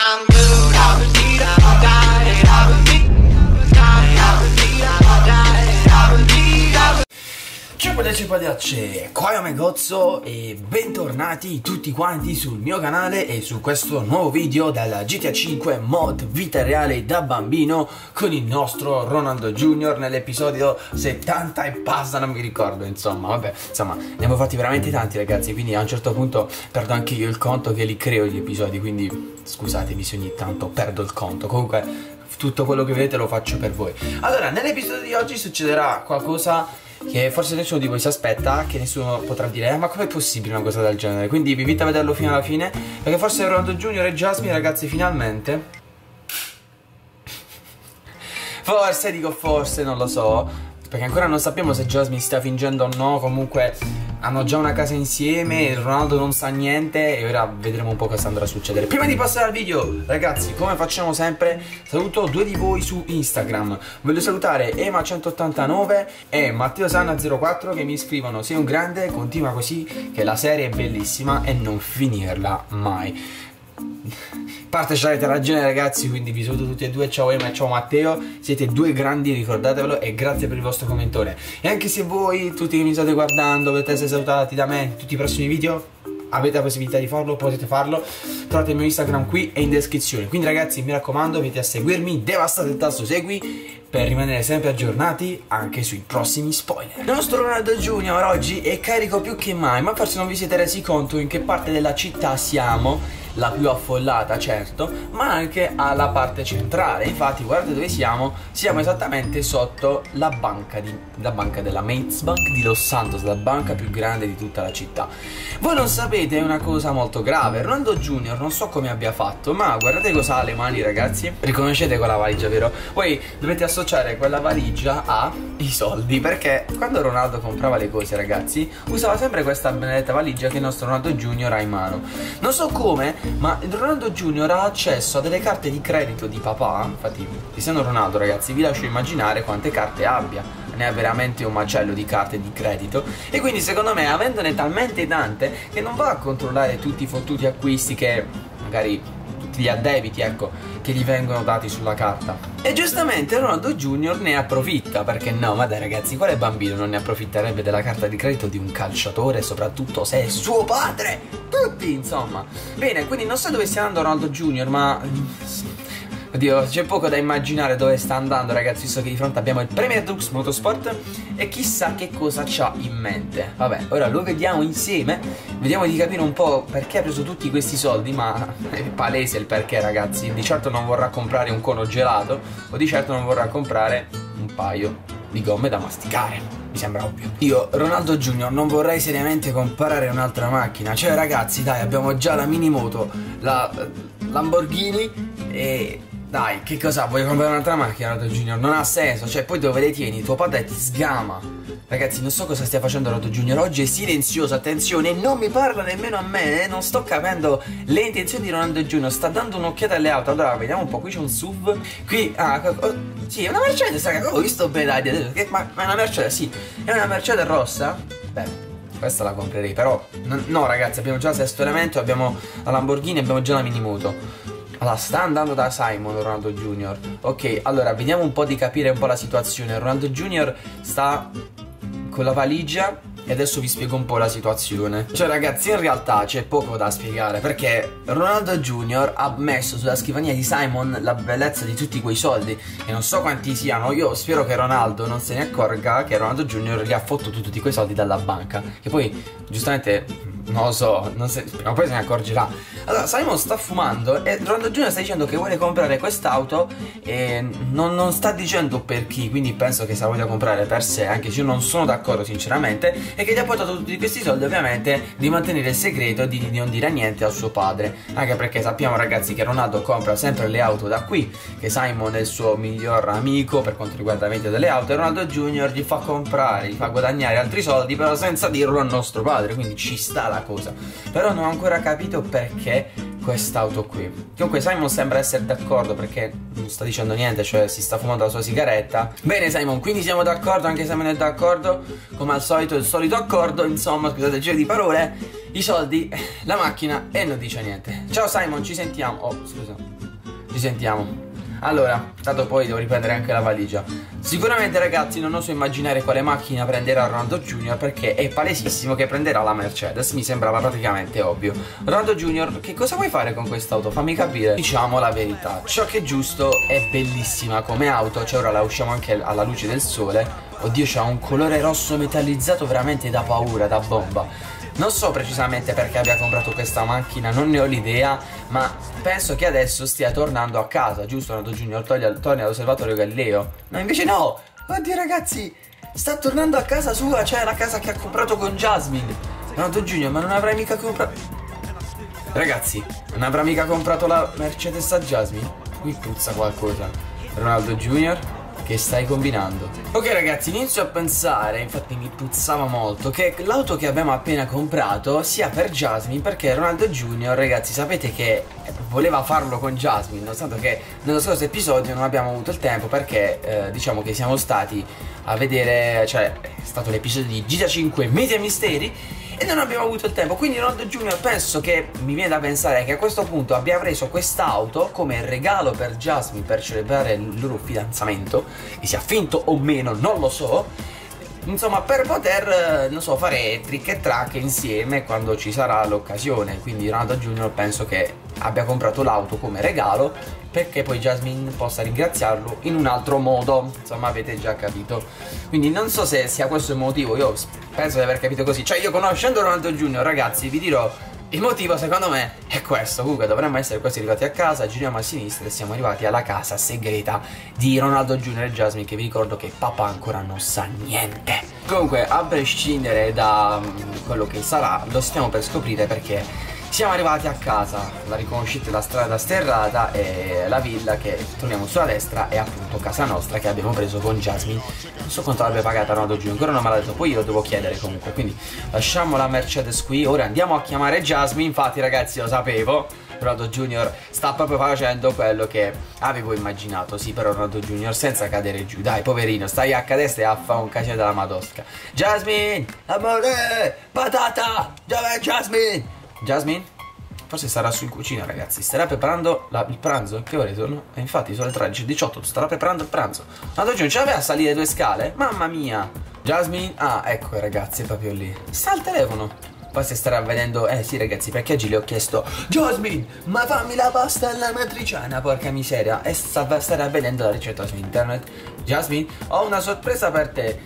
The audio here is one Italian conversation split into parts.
Ciao pagliacce, qua è Megozzo e bentornati tutti quanti sul mio canale e su questo nuovo video della GTA 5 mod vita reale da bambino con il nostro Ronaldo Junior nell'episodio 70 e passa, non mi ricordo, insomma, vabbè, insomma, ne abbiamo fatti veramente tanti ragazzi, quindi a un certo punto perdo anche io il conto che li creo gli episodi, quindi scusatemi se ogni tanto perdo il conto, comunque tutto quello che vedete lo faccio per voi. Allora, nell'episodio di oggi succederà qualcosa che forse nessuno di voi si aspetta, che nessuno potrà dire ma com'è possibile una cosa del genere, quindi vi invito a vederlo fino alla fine, perché forse Ronaldo Junior e Jasmine, ragazzi, finalmente forse, dico forse, non lo so, perché ancora non sappiamo se Jasmine stia fingendo o no, comunque hanno già una casa insieme, Ronaldo non sa niente e ora vedremo un po' cosa andrà a succedere. Prima di passare al video, ragazzi, come facciamo sempre, saluto due di voi su Instagram. Voglio salutare Ema189 e MatteoSanna04 che mi scrivono: sei un grande, continua così che la serie è bellissima e non finirla mai. A parte avete ragione ragazzi, quindi vi saluto tutti e due, ciao Ema e ciao Matteo, siete due grandi, ricordatevelo, e grazie per il vostro commentare. E anche se voi, tutti che mi state guardando, volete essere salutati da me in tutti i prossimi video, avete la possibilità di farlo, potete farlo, trovate il mio Instagram qui e in descrizione. Quindi ragazzi, mi raccomando, venite a seguirmi, devastate il tasto segui per rimanere sempre aggiornati anche sui prossimi spoiler. Il nostro Ronaldo Junior oggi è carico più che mai, ma forse non vi siete resi conto in che parte della città siamo, la più affollata certo, ma anche alla parte centrale. Infatti guardate dove siamo, siamo esattamente sotto la banca della Mates Bank di Los Santos, la banca più grande di tutta la città. Voi non sapete una cosa molto grave, Ronaldo Junior non so come abbia fatto, ma guardate cosa ha alle mani ragazzi, riconoscete quella valigia, vero? Voi dovete associare quella valigia ai soldi, perché quando Ronaldo comprava le cose ragazzi usava sempre questa benedetta valigia che il nostro Ronaldo Junior ha in mano. Non so come, ma il Ronaldo Junior ha accesso a delle carte di credito di papà. Infatti, essendo Ronaldo ragazzi, vi lascio immaginare quante carte abbia. Ne ha veramente un macello di carte di credito. E quindi secondo me, avendone talmente tante, che non va a controllare tutti i fottuti acquisti che magari tutti gli addebiti, ecco, che gli vengono dati sulla carta. E giustamente Ronaldo Junior ne approfitta, perché no, ma dai ragazzi, quale bambino non ne approfitterebbe della carta di credito di un calciatore, soprattutto se è suo padre? Tutti, insomma. Bene, quindi non so dove stia andando Ronaldo Junior, ma oddio, c'è poco da immaginare dove sta andando ragazzi, visto che di fronte abbiamo il Premier Dux Motorsport e chissà che cosa c'ha in mente. Vabbè, ora lo vediamo insieme, vediamo di capire un po' perché ha preso tutti questi soldi, ma è palese il perché ragazzi. Di certo non vorrà comprare un cono gelato, o di certo non vorrà comprare un paio di gomme da masticare. Mi sembra ovvio. Io, Ronaldo Junior, non vorrei seriamente comprare un'altra macchina. Cioè ragazzi, dai, abbiamo già la Minimoto, la Lamborghini e dai, che cosa? Voglio comprare un'altra macchina, Ronaldo Junior? Non ha senso, cioè poi dove le tieni? Tuo padre ti sgama. Ragazzi, non so cosa stia facendo Ronaldo Junior, oggi è silenzioso, attenzione, non mi parla nemmeno a me, non sto capendo le intenzioni di Ronaldo Junior, sta dando un'occhiata alle auto. Allora, vediamo un po', qui c'è un SUV, qui, sì, è una Mercedes, raga, ho visto bene, ma è una Mercedes, sì, è una Mercedes rossa? Beh, questa la comprerei, però, no ragazzi, abbiamo già il sesto elemento, abbiamo la Lamborghini, abbiamo già la Minimoto. Allora, sta andando da Simon Ronaldo Junior. Ok, allora, vediamo un po' di capire un po' la situazione. Ronaldo Junior sta con la valigia e adesso vi spiego un po' la situazione. Cioè ragazzi, in realtà c'è poco da spiegare, perché Ronaldo Junior ha messo sulla scrivania di Simon la bellezza di tutti quei soldi, e non so quanti siano. Io spero che Ronaldo non se ne accorga che Ronaldo Junior gli ha fottuto tutti quei soldi dalla banca, che poi giustamente non lo so, prima o poi se ne accorgerà. Allora, Simon sta fumando e Ronaldo Junior sta dicendo che vuole comprare quest'auto e non sta dicendo per chi, quindi penso che se la voglia comprare per sé, anche se io non sono d'accordo sinceramente, e che gli ha portato tutti questi soldi ovviamente di mantenere il segreto e di non dire niente al suo padre, anche perché sappiamo ragazzi che Ronaldo compra sempre le auto da qui, che Simon è il suo miglior amico per quanto riguarda la vendita delle auto, e Ronaldo Junior gli fa comprare, gli fa guadagnare altri soldi, però senza dirlo al nostro padre, quindi ci sta la cosa. Però non ho ancora capito perché quest'auto qui. Comunque Simon sembra essere d'accordo, perché non sta dicendo niente, cioè si sta fumando la sua sigaretta. Bene Simon, quindi siamo d'accordo, anche Simon è d'accordo, come al solito, il solito accordo, insomma, scusate il giro di parole, i soldi, la macchina e non dice niente. Ciao Simon, ci sentiamo. Oh, scusa. ci sentiamo. Allora, tanto poi devo riprendere anche la valigia. Sicuramente ragazzi non oso immaginare quale macchina prenderà Ronaldo Junior, perché è palesissimo che prenderà la Mercedes, mi sembrava praticamente ovvio. Ronaldo Junior, che cosa vuoi fare con quest'auto? Fammi capire. Diciamo la verità, ciò che è giusto, è bellissima come auto, cioè ora la usciamo anche alla luce del sole. Oddio, c'ha un colore rosso metallizzato veramente da paura, da bomba. Non so precisamente perché abbia comprato questa macchina, non ne ho l'idea, ma penso che adesso stia tornando a casa, giusto Ronaldo Junior? Torni all'osservatorio Galileo. No, invece no! Oddio ragazzi, sta tornando a casa sua, cioè la casa che ha comprato con Jasmine. Ronaldo Junior, ma non avrai mica comprato... Ragazzi, non avrà mica comprato la Mercedes a Jasmine? Qui puzza qualcosa. Ronaldo Junior, che stai combinando? Ok ragazzi, inizio a pensare, infatti mi puzzava molto, che l'auto che abbiamo appena comprato sia per Jasmine, perché Ronaldo Junior, ragazzi, sapete che voleva farlo con Jasmine, nonostante che nello scorso episodio non abbiamo avuto il tempo, perché diciamo che siamo stati a vedere, cioè è stato l'episodio di GTA 5 Miti e Misteri e non abbiamo avuto il tempo. Quindi Ronaldo Junior, penso che mi viene da pensare che a questo punto abbia preso quest'auto come regalo per Jasmine per celebrare il loro fidanzamento, che sia finto o meno non lo so, insomma, per poter non so, fare trick e track insieme quando ci sarà l'occasione. Quindi Ronaldo Junior penso che abbia comprato l'auto come regalo perché poi Jasmine possa ringraziarlo in un altro modo, insomma avete già capito. Quindi non so se sia questo il motivo, io penso di aver capito così. Cioè io, conoscendo Ronaldo Junior, ragazzi, vi dirò il motivo, secondo me è questo. Comunque dovremmo essere quasi arrivati a casa, giriamo a sinistra e siamo arrivati alla casa segreta di Ronaldo Junior e Jasmine, che vi ricordo che papà ancora non sa niente. Comunque, a prescindere da quello che sarà, lo stiamo per scoprire, perché siamo arrivati a casa. La riconoscete, la strada sterrata e la villa che troviamo sulla destra è appunto casa nostra, che abbiamo preso con Jasmine. Non so quanto l'abbia pagata Ronaldo Junior, ancora non me l'ha detto, poi io lo devo chiedere comunque. Quindi lasciamo la Mercedes qui, ora andiamo a chiamare Jasmine. Infatti ragazzi, lo sapevo, Ronaldo Junior sta proprio facendo quello che avevo immaginato. Sì, però Ronaldo Junior, senza cadere giù, dai poverino, stai a cadere e a fare un casino della madosca. Jasmine, amore, patata, dov'è Jasmine? Jasmine? Forse sarà su in cucina, ragazzi. Starà preparando il pranzo? Che ore sono? E infatti sono le 13:18. Starà preparando il pranzo. Ma oggi non ce l'aveva a salire 2 scale? Mamma mia. Jasmine? Ah, ecco ragazzi, è proprio lì. Sta al telefono. Poi si starà vedendo. Sì ragazzi, perché oggi le ho chiesto: Jasmine, ma fammi la pasta alla matriciana, porca miseria. E starà vedendo la ricetta su internet. Jasmine, ho una sorpresa per te.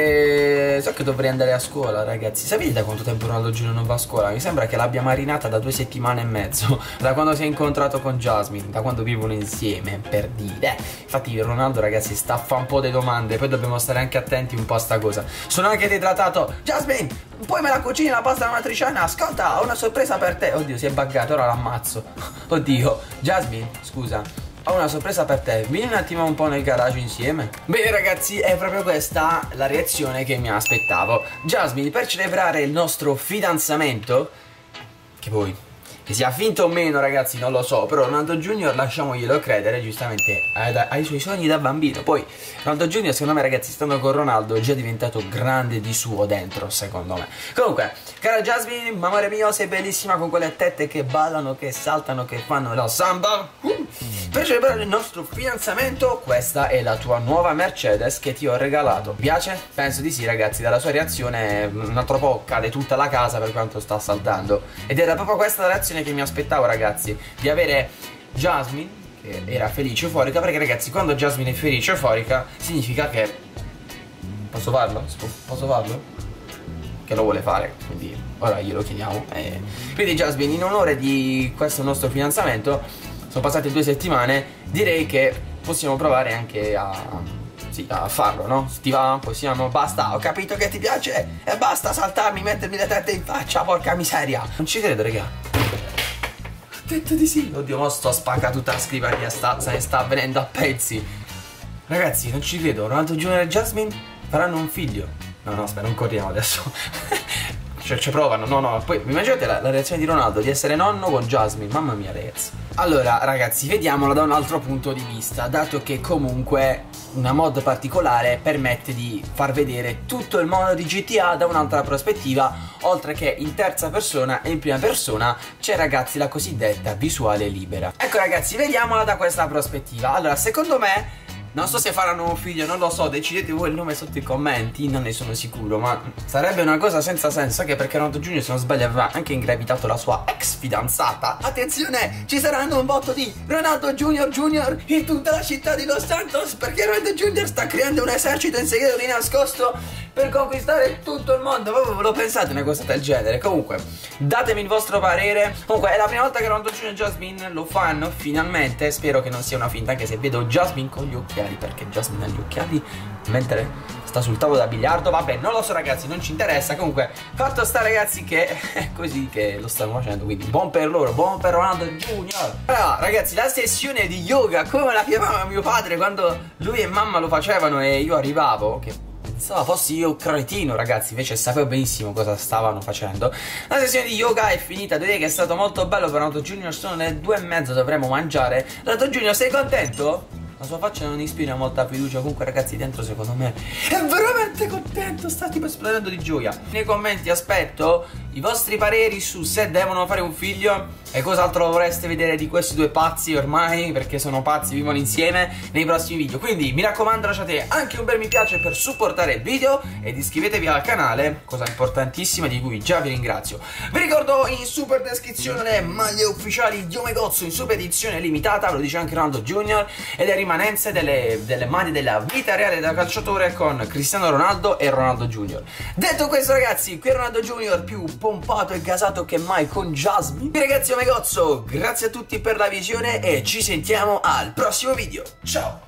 So che dovrei andare a scuola, ragazzi. Sapete da quanto tempo Ronaldo Junior non va a scuola? Mi sembra che l'abbia marinata da 2 settimane e mezzo. Da quando si è incontrato con Jasmine, da quando vivono insieme, per dire. Infatti Ronaldo, ragazzi, sta a fare un po' di domande. Poi dobbiamo stare anche attenti un po' a sta cosa. Sono anche deidratato. Jasmine, poi me la cucini la pasta alla matriciana? Ascolta, ho una sorpresa per te. Oddio, si è buggato, ora l'ammazzo. Oddio. Jasmine, scusa, ho una sorpresa per te, vieni un attimo un po' nel garage insieme. Bene ragazzi, è proprio questa la reazione che mi aspettavo. Jasmine, per celebrare il nostro fidanzamento, che poi, che sia finto o meno ragazzi non lo so, però Ronaldo Junior lasciamoglielo credere, giustamente ha i suoi sogni da bambino. Poi Ronaldo Junior, secondo me ragazzi, stando con Ronaldo è già diventato grande di suo dentro, secondo me. Comunque, cara Jasmine, amore mio, sei bellissima con quelle tette che ballano, che saltano, che fanno la samba. Per celebrare il nostro fidanzamento, questa è la tua nuova Mercedes che ti ho regalato. Ti piace? Penso di sì ragazzi, dalla sua reazione un altro po' cade tutta la casa per quanto sta saltando. Ed era proprio questa la reazione che mi aspettavo ragazzi, di avere Jasmine che era felice e euforica, perché ragazzi quando Jasmine è felice e euforica significa che... Posso farlo? Posso farlo? Che lo vuole fare, quindi ora glielo chiediamo. Quindi Jasmine, in onore di questo nostro fidanzamento, sono passate 2 settimane, direi che possiamo provare anche a farlo, no? Ti va? Possiamo? Basta, ho capito che ti piace e basta saltarmi, mettermi le tette in faccia, porca miseria. Non ci credo, raga. Ho detto di sì. Oddio, mo sto spacca tutta la scrivania, se ne sta venendo a pezzi. Ragazzi, non ci credo. Ronaldo Junior e Jasmine faranno un figlio. No, aspetta, non corriamo adesso. Cioè, ci provano, no. Poi immaginate la reazione di Ronaldo di essere nonno con Jasmine. Mamma mia ragazzi. Allora ragazzi, vediamola da un altro punto di vista. Dato che comunque una mod particolare permette di far vedere tutto il mondo di GTA da un'altra prospettiva, oltre che in terza persona e in prima persona c'è ragazzi la cosiddetta visuale libera. Ecco ragazzi, vediamola da questa prospettiva. Allora, secondo me, non so se faranno un figlio, non lo so, decidete voi il nome sotto i commenti, non ne sono sicuro, ma sarebbe una cosa senza senso, anche perché Ronaldo Junior, se non sbaglio, aveva anche ingravitato la sua ex fidanzata. Attenzione, ci saranno un botto di Ronaldo Junior in tutta la città di Los Santos, perché Ronaldo Junior sta creando un esercito in segreto di nascosto per conquistare tutto il mondo. Voi ve lo pensate una cosa del genere? Comunque, datemi il vostro parere. Comunque, è la prima volta che Ronaldo Junior e Jasmine lo fanno, finalmente. Spero che non sia una finta, anche se vedo Jasmine con gli occhiali, perché Jasmine ha gli occhiali mentre sta sul tavolo da biliardo. Vabbè, non lo so ragazzi, non ci interessa. Comunque, fatto sta ragazzi che è così che lo stanno facendo, quindi buon per loro, buon per Ronaldo Junior. Allora ragazzi, la sessione di yoga, come la chiamava mio padre quando lui e mamma lo facevano e io arrivavo, che pensavo fossi io cretino ragazzi, invece sapevo benissimo cosa stavano facendo. La sessione di yoga è finita, direi che è stato molto bello per Ronaldo Junior. Sono le 2:30, dovremo mangiare. Ronaldo Junior, sei contento? La sua faccia non ispira molta fiducia. Comunque ragazzi, dentro secondo me è veramente contento, sta tipo esplodendo di gioia. Nei commenti aspetto i vostri pareri su se devono fare un figlio e cos'altro vorreste vedere di questi due pazzi ormai, perché sono pazzi, vivono insieme, nei prossimi video. Quindi mi raccomando, lasciate anche un bel mi piace per supportare il video ed iscrivetevi al canale, cosa importantissima di cui già vi ringrazio. Vi ricordo in super descrizione le maglie ufficiali di Omegozzo in super edizione limitata, ve lo dice anche Ronaldo Junior, ed è rimanenze delle maglie della vita reale da calciatore con Cristiano Ronaldo e Ronaldo Junior. Detto questo ragazzi, qui è Ronaldo Junior più pompato e gasato che mai con Jasmine. Qui ragazzi Omegozzo, grazie a tutti per la visione e ci sentiamo al prossimo video. Ciao!